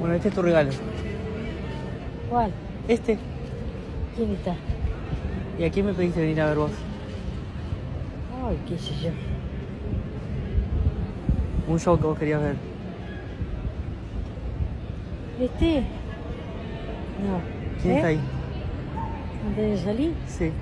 Bueno, este es tu regalo. ¿Cuál? Este. ¿Quién está? ¿Y a quién me pediste venir a ver vos? Ay, qué sé yo. Un show que vos querías ver. ¿Este? No. ¿Quién está ahí? ¿Antes de salir? Sí.